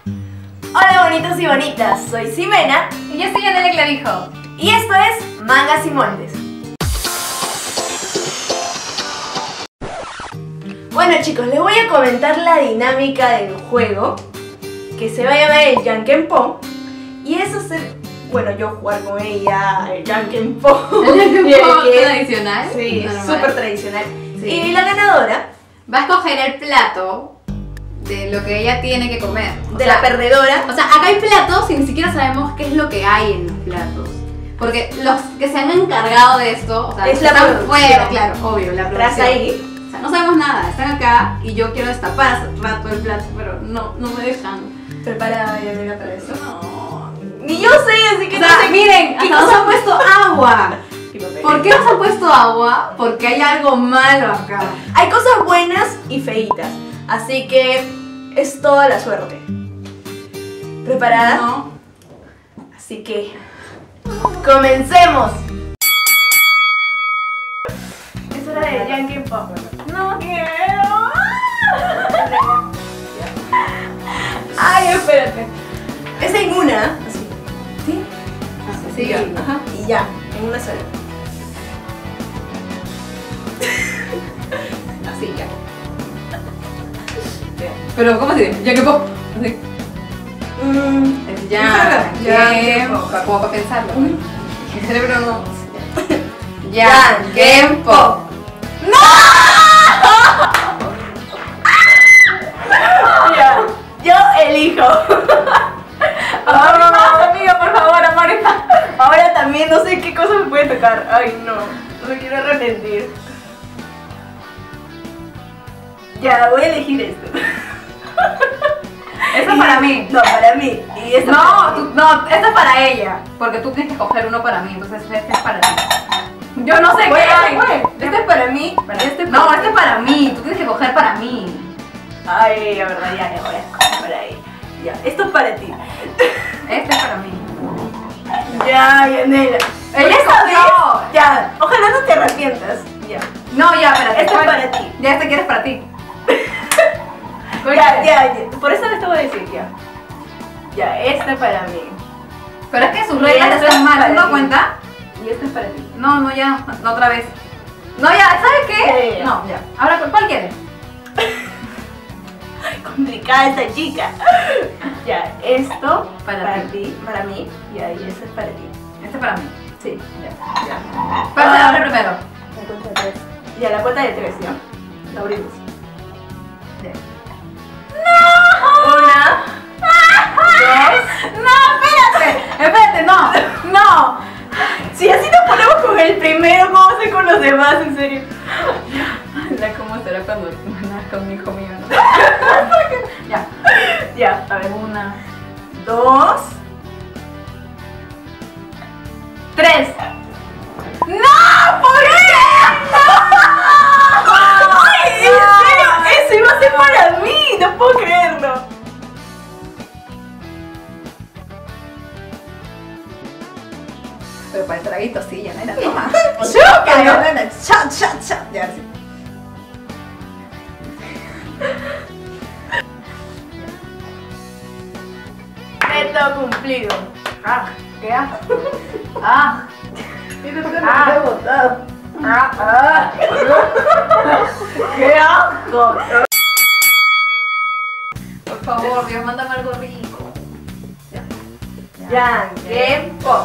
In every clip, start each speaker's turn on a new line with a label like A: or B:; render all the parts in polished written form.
A: Hola bonitos y bonitas, soy Ximena
B: y yo soy Yanela Clavijo
A: y esto es Mangas y Moldes. Bueno chicos, les voy a comentar la dinámica del juego que se va a llamar el Jankenpo y eso se... Bueno, yo jugar con ella el Jankenpo.
B: El Jankenpo tradicional.
A: Sí, súper tradicional.
B: Sí.
A: Y la ganadora
B: va a escoger el plato de lo que ella tiene que comer.
A: de la perdedora.
B: O sea, acá hay platos y ni siquiera sabemos qué es lo que hay en los platos. Porque los que se han encargado de esto, o sea,
A: es la
B: están
A: producción.
B: fuera, claro, obvio, la
A: Tras
B: producción.
A: ahí.
B: O sea, no sabemos nada, están acá y yo quiero destapar hace rato el plato, pero no me dejan.
A: Preparada Yanela para eso.
B: No.
A: Ni yo sé, así que
B: O sea,
A: no sé
B: miren,
A: qué
B: hasta nos han puesto agua.
A: qué papel.
B: ¿Por qué nos han puesto agua? Porque hay algo malo acá.
A: Hay cosas buenas y feitas, así que es toda la suerte. ¿Preparada?
B: No.
A: Así que comencemos. Es hora de Jankenpo. No quiero. Ay, espérate. Es en una, así. ¿Sí?
B: Sí,
A: Ya,
B: ajá.
A: y ya, en una sola.
B: Así ya. Pero, ¿cómo se dice? Jankenpo. Así. Ya, como para pensarlo. El cerebro no.
A: Jankenpo. Ya, yo elijo. Ahora más, amiga, por favor, amor. Ahora también no sé qué cosa me puede tocar. Ay, no, no me quiero arrepentir. Ya, voy a elegir esto.
B: Esto es para mí.
A: No, para mí. Y esto
B: No, esto es para ella. Porque tú tienes que escoger uno para mí, entonces este es para ti. Yo no sé qué hay.
A: Este es para mí. Este es
B: No, este es para mí, tú tienes que coger para mí.
A: Ay, la verdad, ya voy a escoger para ella. Ya, esto es para ti.
B: Este es para mí.
A: Ya, Yanela.
B: Ella escogió.
A: Ya, ojalá no te arrepientas. Ya.
B: No, ya, espérate.
A: Este es
B: ¿cuál?
A: para ti.
B: Ya, este quieres para ti.
A: Ya. Por eso les te voy a decir ya. Ya, este es para mí.
B: Pero es que sus
A: Y
B: reglas
A: este
B: están
A: es
B: mal, ¿te
A: para
B: das
A: ti.
B: cuenta?
A: Y este es para ti.
B: No, ya, no, otra vez. No, ya, ¿sabes qué?
A: Ya.
B: No, ya. Ahora, ¿cuál quieres?
A: Complicada esta chica. Ya, esto
B: Para
A: ti, para mí. Y ahí, este es para ti.
B: Este es para mí.
A: Sí, ya.
B: ¿Cuál se abre primero?
A: La cuenta de 3. Ya, la cuenta de 3, ¿ya? La abrimos.
B: Ya.
A: Una. Dos.
B: No, espérate, no, no.
A: Si así nos ponemos con el primero, ¿cómo sé con los demás? En serio.
B: ¿Cómo será cuando nazca un hijo mío? ¿No? Ya.
A: Ya, a ver.
B: Una.
A: 2. 3.
B: ¡No! ¿Por qué?
A: ¡Ay! ¿En serio? Eso iba a ser para mí. No puedo creerlo.
B: Pero para el traguito sí, ya no era toma.
A: Chúcalo. Cha. Ya, sí. Reto cumplido.
B: Ah, ¿qué asco? Ah,
A: Tienes que
B: Ah.
A: haber botado.
B: ah.
A: ¡Qué asco!
B: Por favor, Dios, mándame algo rico.
A: Jankenpo.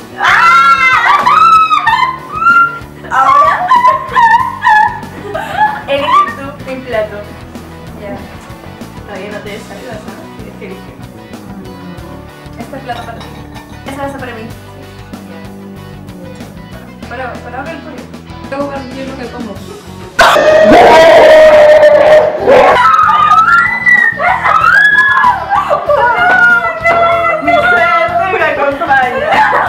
A: Ahora elige tú mi plato.
B: Ya.
A: Todavía no te desayunas, ¿no? Tienes que elegir.
B: Este es plato para ti.
A: Esa va a ser para mí.
B: Pero ahora el tuyo. Luego ver yo lo que como.
A: Mi suerte me acompaña.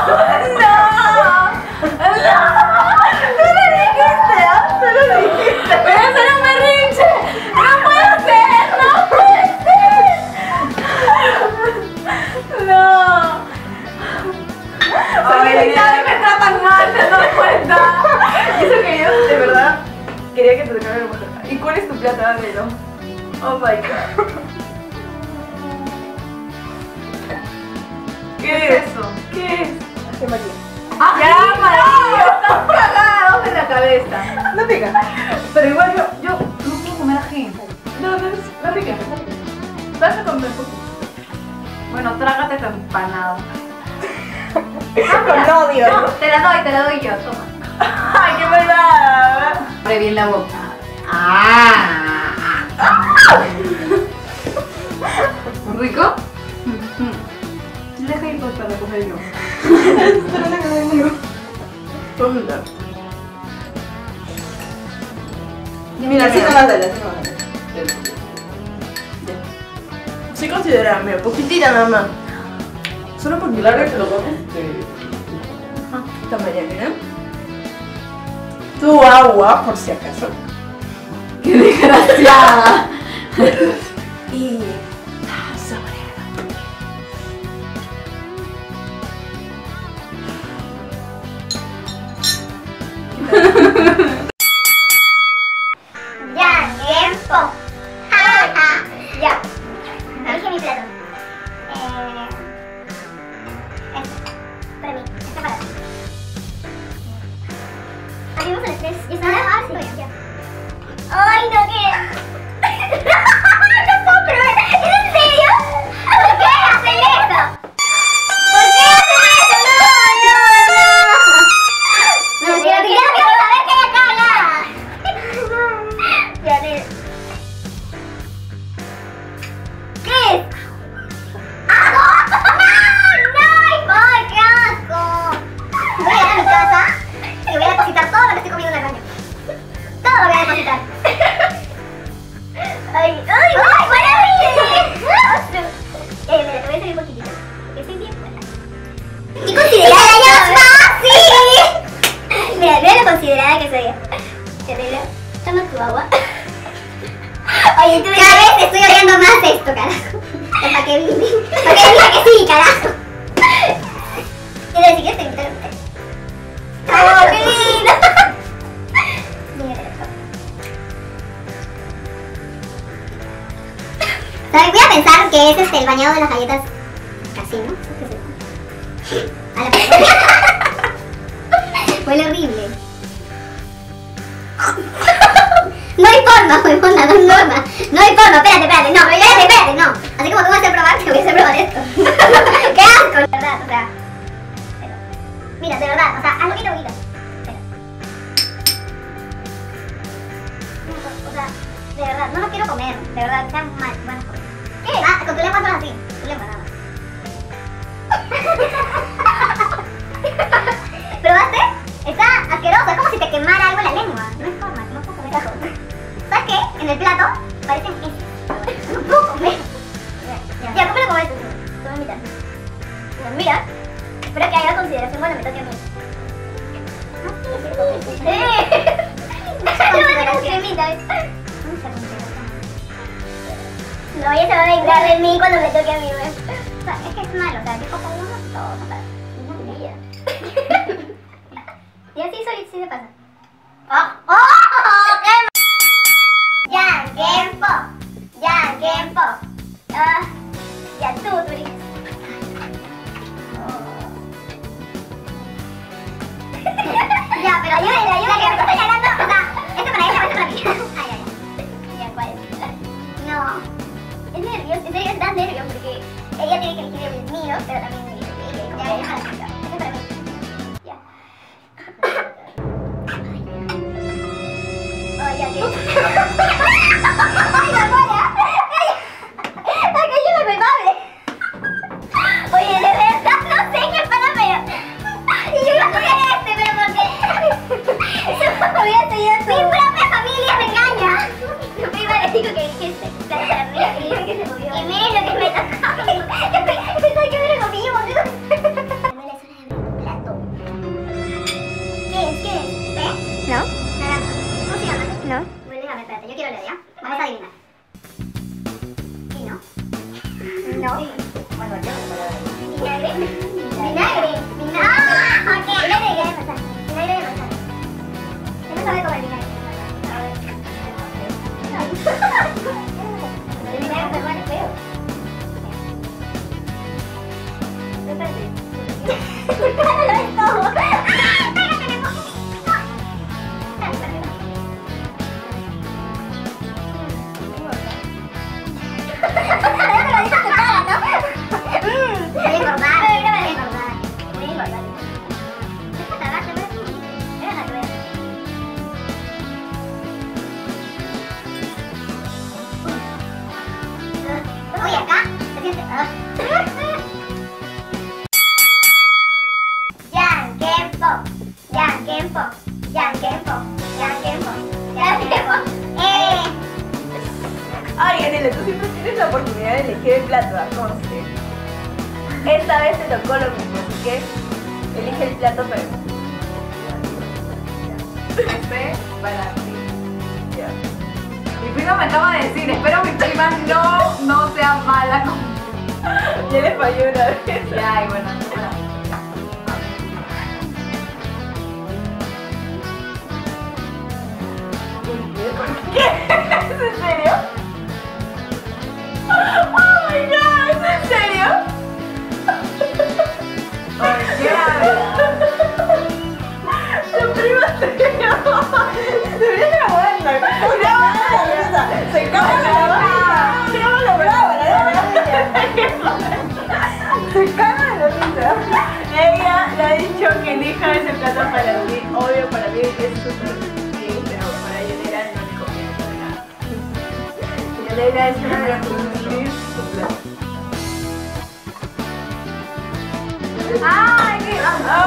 A: ¡Tú lo dijiste! ¿Ah? ¡Tú lo dijiste!
B: ¡Voy a hacer un berrinche! ¡No puede ser! ¡No puede ser! ¡No!
A: Ay,
B: Soy gritando y me tratan mal, ¿te das cuenta?
A: Y eso que yo, de verdad, quería que te tocara el botón. ¿Y cuál es tu plato? Dámelo. Oh my god.
B: rica. Pero igual yo no puedo comer ají.
A: No, no es rica. Vas a comer poco.
B: Bueno, trágate tu empanada.
A: Con odio.
B: No, te la doy yo, toma.
A: Ay, qué maldad.
B: Abre bien la boca. ¿Rico? Deja ir para comer yo.
A: Mira, así no va a darle, así no va a darle. Sí considera, mira, poquitita nada más. Solo porque
C: Claro que lo comes.
A: esta María, mira. Tu agua, por si acaso.
B: ¡Qué desgraciada!
A: Y sobre.
D: Ya, tiempo. Ya. Elige mi plato. Para mí. Este para ti. Abrimos a las 3. ¿Ya está? Sí, ya. ¡Ay, no, qué! ¡No puedo creer! ¿Es en serio? ¿Por qué hacen eso? ¿Por qué hacen eso? No! ¡No, quiero que a ver que ella caga! Ya, ¿qué es? ¡No! ¡Ay, qué asco! Voy a ir a mi casa y voy a depositar todo lo que estoy comiendo en el baño. Todo lo voy a depositar. ¡Ay! ¡Buena vida! Mira, te voy a hacer un poquitito. Porque soy bien buena. ¡Y considerada yo fácil! Mira lo considerada que soy yo. Terrible. Toma tu agua. Oye, tú cada vez estoy odiando más esto, carajo. ¿Para qué vine? ¿Para qué dije que sí, carajo? Quiero decir que estoy invitando. ¡Oh, qué lindo! Mira esto. ¿Sabes? Voy a pensar que es el bañado de las galletas casino. A la huele horrible. No hay forma, huevona, no hay forma. No hay forma, espérate, no, espérate, no. Así como tú vas a hacer probar, te voy a hacer probar esto. ¡Qué asco! De verdad, o sea. Pero, mira, de verdad, o sea, haz poquito. Espera. O sea, de verdad, no lo quiero comer. De verdad, está mal. Bueno, ¿qué? Ah, con tu lengua solo así. Tu lengua nada más. ¿Probaste? Está asqueroso, es como si te quemara algo en la lengua. No hay forma, no puedo comer algo. ¿Sabes qué? En el plato parecen heces. No puedo comer. Ya, cómelo como esto. Toma mitad. Mira, espero que haya consideración cuando me toque a mí. Mucha consideración. No, ella se va a vengar de mí cuando me toque a mí. O sea, es que es malo, o sea, tipo con uno todo, o sea, una ella. Y así sí se pasa. ¡Oh! ¡Qué ya, tiempo. Ya, tú eliges. Ya, pero ayuda que me está señalando. O sea, esto para ella, esto para mí. Ay. Ya, ¿cuál es? No. Es nervioso, en serio, estás nervioso porque ella tiene que elegir el mío, pero también ella. Ya, es para mí. Este es para mí. Ya. Ay, ya, ¿qué? ¡Ay, la bola! ¡Ay, que yo la culpable! Oye, de verdad, no sé qué pasa, pero... Y yo iba a coger este, pero porque... Eso no había seguido todo. ¡Mi propia familia me engaña! Yo primero le digo que dijiste la carne y dijo que se movió. Y miren lo que me tocó. Yo pensaba que me lo comí, boludo. No me la suena de abrir un plato. ¿Qué es? ¿Té?
E: No,
D: Naranja. ¿Cómo se llama?
E: no,
D: Bueno, déjame, espérate, yo quiero leer, ¿ya? Vamos a adivinar. ¿Vino?
E: no.
D: Bueno, yo ¿vinagre? ¿Vinagre? ¡Ah! Ok, vinagre de manzana. Vinagre de manzana. ¿Qué no sabe comer vinagre? El vinagre peruano es feo. Espérate. No es todo. ¡Ah! ¡Pégate, me mojo!
A: elegir el plato, Monse. Esta vez te tocó lo mismo, así que elige el plato para mí.
B: Este para ti.
A: Ya.
B: Mi prima me acaba de decir, espero mi prima no sea mala con...
A: Ya le falló una vez.
B: Ya, y bueno,
A: ¿Qué? ¿Es en serio? Oh my god, ¿es en serio?
B: ¿por qué hablas?
A: Tu prima se viene grabando. Se acaba la boca. Graba la brava, se caga de la risa. Ella le ha dicho que elija ese plato para mí. Obvio, para mí es súper bien, pero para Yanela no le conviene para nada. Yanela es una de cumplir su plato.
B: ¡Ay, qué...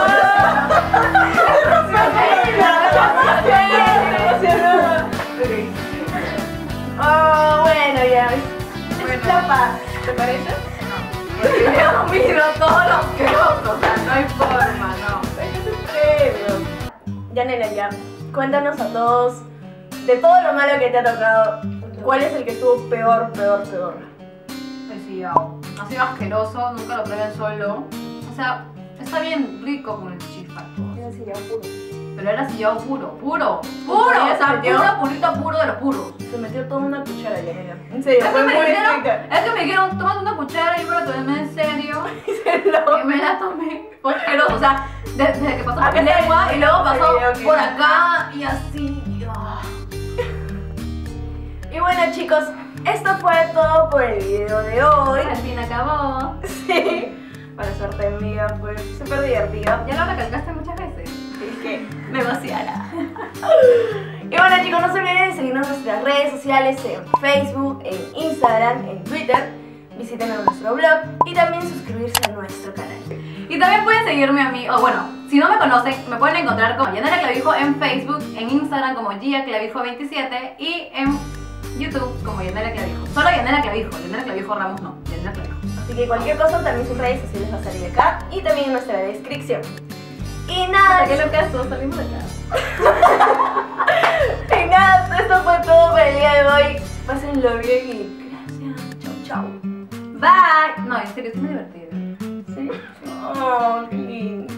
A: Oh, bueno, ya.
B: Bueno.
A: Chapa, ¿te parece?
B: Porque me he comido todos los querosos, o sea, no hay forma, no.
A: Es un premio. Yanela, ya. Cuéntanos a todos, de todo lo malo que te ha tocado, ¿cuál es el que estuvo peor?
B: El sillao. Ha sido asqueroso, nunca lo prueben solo. O sea, está bien rico con el chispa. Pero era sillao puro. O sea, puro de los puros.
A: Se metió toda una cuchara, Yanela. En serio,
B: Es
A: fue
B: que
A: muy rica.
B: me dijeron, tómate una cuchara y yo me la tomé en serio.
A: No.
B: Y me la tomé. Fue asqueroso, o sea, desde que pasó por
A: Acá
B: mi
A: está
B: lengua
A: el-
B: y luego pasó
A: ok.
B: por acá y así.
A: Y bueno, chicos, esto fue todo por el video de hoy.
B: Al fin acabó.
A: Sí. Para suerte mía, fue súper divertido.
B: Ya lo recalcaste muchas veces.
A: Que me vaciara. Y bueno, chicos, no se olviden de seguirnos en nuestras redes sociales, en Facebook, en Instagram, en Twitter. Visiten nuestro blog y también suscribirse a nuestro canal.
B: Y también pueden seguirme a mí, o bueno, si no me conocen, me pueden encontrar como Yanela Clavijo en Facebook, en Instagram como Gia Clavijo 27 y en YouTube como Yanela Clavijo. Solo Yanela Clavijo Ramos no, Yanela Clavijo.
A: Así que cualquier cosa, también sus redes sociales va a salir acá y también en nuestra descripción. Y nada,
B: ¿Qué lo que haces? Salimos de acá.
A: y nada, esto fue todo por el día de hoy. Pásenlo bien y gracias. Chau.
B: Bye. No, en serio, es muy divertido.
A: ¿Sí? Oh, qué lindo.